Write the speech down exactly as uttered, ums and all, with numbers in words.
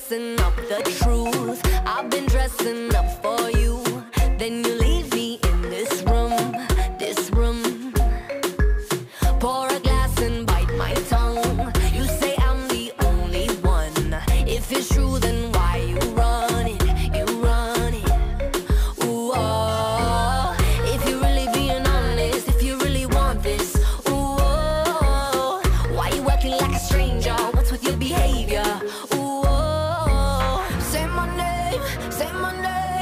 messing up the truth. I've been dressing up for you, then you